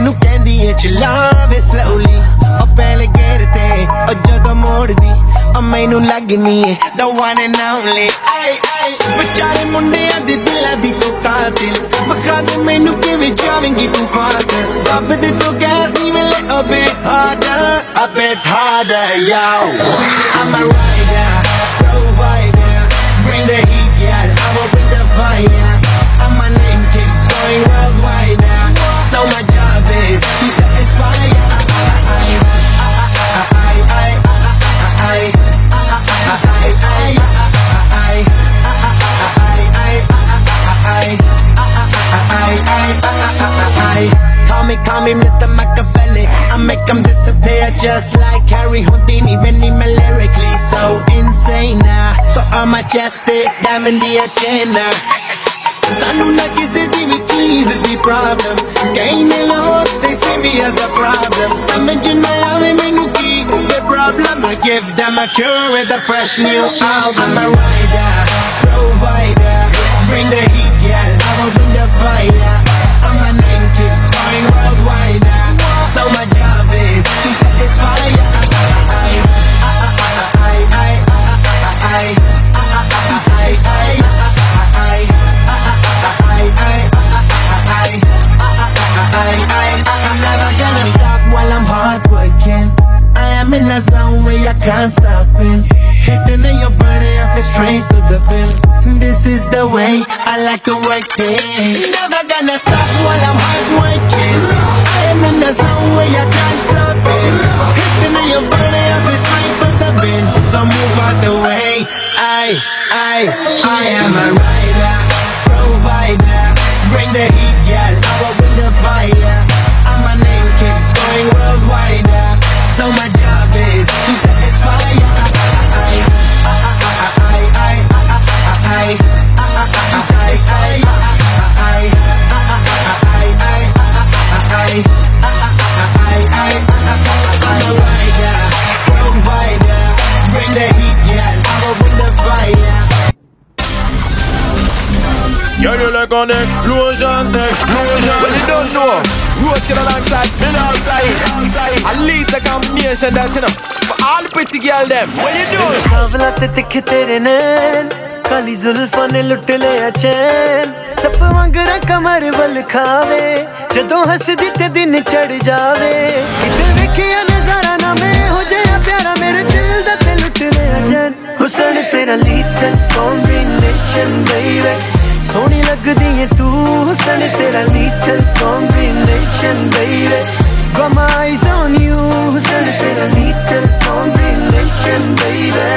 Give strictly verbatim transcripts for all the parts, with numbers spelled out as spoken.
मैनू कहंदी है चलावे slowly ओ पहले गेर ते ओ जदों मोड़दी ओ मैनू लगनी है the one and only आई आई बेचारे मुंडियां दे दिलां दी तो कातिल बखा दे मैनू किवें जावेंगी तू फासल रब दे तो गैस नी मिले a bit harder a bit harder yo I'm a rider provider bring the heat girl I will bring the fire and my name keeps going worldwide now so my job is to satisfy I I I I I Call me, call me Mister Machiavelli I make them disappear just like Harry Houdini When he me lyrically so insane now So on my chest stick, diamond the agenda Sanu na kisi di vi cheez di problem Kahin ne log, they see me as a problem Samajh na aave mainu ki the problem I give them a cure with a fresh new album I'm a rider, provider Bring the heat, girl, I will bring the fire And my name keeps going worldwide So my job is to satisfy I I I I I I'm never gonna stop while I'm hard working I am in a zone where I can't stop in Hitting and you're burning off it straight to the bill This is the way I like to work it Never gonna stop while I'm hard working I am in a zone where I can't stop it Hitting and you're burning off it straight to the bill So move out the way I, I, I am a rider, provider Bring the heat, girl, I will bring the fire And my name keeps going worldwide So my job is to satisfy I, I, I, I, I, I'm a rider, provider Bring the heat, girl, I will bring the fire Girl, you like an explosion, explosion. Well, you don't know. Rose get alongside, me outside, outside. A lead a combination that's enough for all the pretty girl them. What you doing? Savlate tikhe tere nain, kali zulfa ne lut liya chain. Sap wangara kamar wal khave, jadon hasdi te din chad jaave. Kidhar dekhiya nazara na main ho jaya pyara mere dil da te lut liya chain. Husan tera lethal combination baby. Soni लगदी है तू हुसन तेरा lethal combination baby Got my eyes on you हुसन तेरा lethal combination baby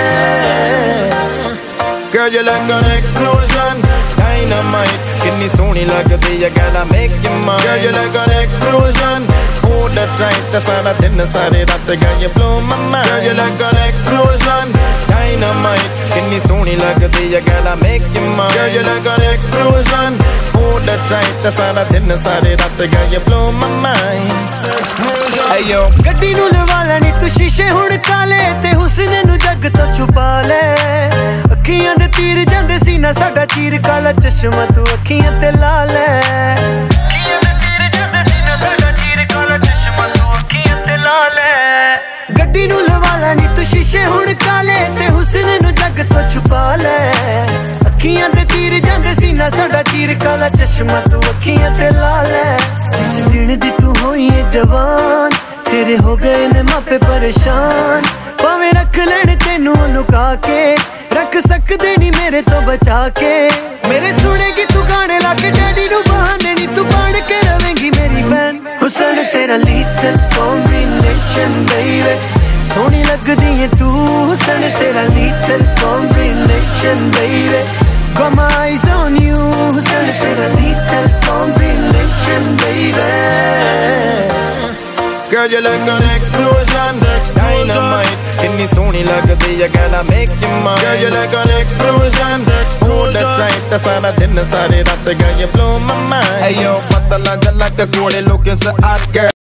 Girl, you like an explosion, dynamite. Kitni soni lagdi hai, gotta make you mine. Girl, you like an explosion, hold it tight. The sara din sare raat, girl, you blow my mind. Girl, you like an explosion, dynamite. Kitni soni lagdi hai, gotta make you mine. Girl, you like an explosion, hold it tight. The sara din sare raat, girl, you blow my mind. Hey yo, gaddi nu lwa leni tu shishe hun kaale te husne nu jag to chupa le. ਅੱਖੀਆਂ ਦੇ ਤੀਰ ਜਾਂਦੇ ਸੀ ਨਾ ਸਾਡਾ ਚੀਰ ਕਾਲਾ ਚਸ਼ਮਾ ਤੂੰ ਅੱਖੀਆਂ ਤੇ ਲਾ ਲੈ ਅੱਖੀਆਂ ਦੇ ਤੀਰ ਜਾਂਦੇ ਸੀ ਨਾ ਸਾਡਾ ਚੀਰ ਕਾਲਾ ਚਸ਼ਮਾ ਤੂੰ ਅੱਖੀਆਂ ਤੇ ਲਾ ਲੈ ਗੱਡੀ ਨੂੰ ਲਵਾ ਲੈ ਨੀ ਤੂੰ ਸ਼ੀਸ਼ੇ ਹੁਣ ਕਾਲੇ ਤੇ ਹੁਸਨ ਨੂੰ ਜੱਗ ਤੋਂ ਛੁਪਾ ਲੈ ਅੱਖੀਆਂ ਦੇ ਤੀਰ ਜਾਂਦੇ ਸੀ ਨਾ ਸਾਡਾ ਚੀਰ ਕਾਲਾ ਚਸ਼ਮਾ ਤੂੰ ਅੱਖੀਆਂ ਤੇ ਲਾ ਲੈ ਜਿਸ ਦਿਨ ਦੀ ਤੂੰ ਹੋਈ ਏ ਜਵਾਨ ਤੇਰੇ ਹੋ ਗਏ ਨੇ ਮਾਪੇ ਪਰੇਸ਼ਾਨ ਭਾਵੇਂ ਰੱਖ ਲੈਣ ਤੈਨੂੰ ਲੁਕਾ ਕੇ रख सकदे नी मेरे तो बचा के मेरे सुनेगी तू गाने लाके डैडी नू बहाने नी तू बन के रवेंगी मेरी फैन हुसन तेरा lethal combination baby सोनी लगदी है तू हुसन तेरा lethal combination baby Got my eyes on you हुसन तेरा lethal combination baby Girl, you like an explosion, dynamite. Kitni soni lagdi hai, gotta make you mine. Girl, you like an explosion, hold it tight. The sara din sare raat, girl, you blow my mind. Hey yo, pata laga like a cool looking so hot girl.